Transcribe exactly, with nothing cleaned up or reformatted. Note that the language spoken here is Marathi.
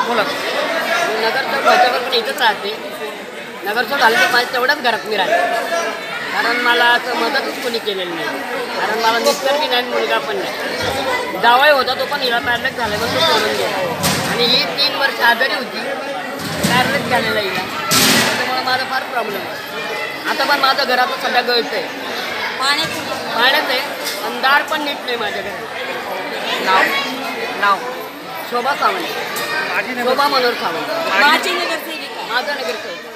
बोला. नगरचं घरच्यावर पण इथंच राहते. नगरचं झालं तर माझ्या तेवढ्याच घरात मी राहते. कारण मला असं मदतच कोणी केलेलं नाही. कारण मला मिस्टर बी नाही, मुलगा पण नाही. जावई होता तो पण हिला पॅरलेस झाला मग तो सोडून गेला. आणि ही तीन वर्ष आजारी होती, पॅरलेस झालेला हिला. त्याच्यामुळे माझा फार प्रॉब्लेम आहे. आता पण माझं घराचं सध्या गळतं आहे, पाण्यात पाण्यात आहे. अंधार पण नीट नाही माझ्या घरात. नाव नाव शोभा सावंत, माझी शोभा मनोहर सावंत, माझी नगरसेविका माझा नगरसेवक.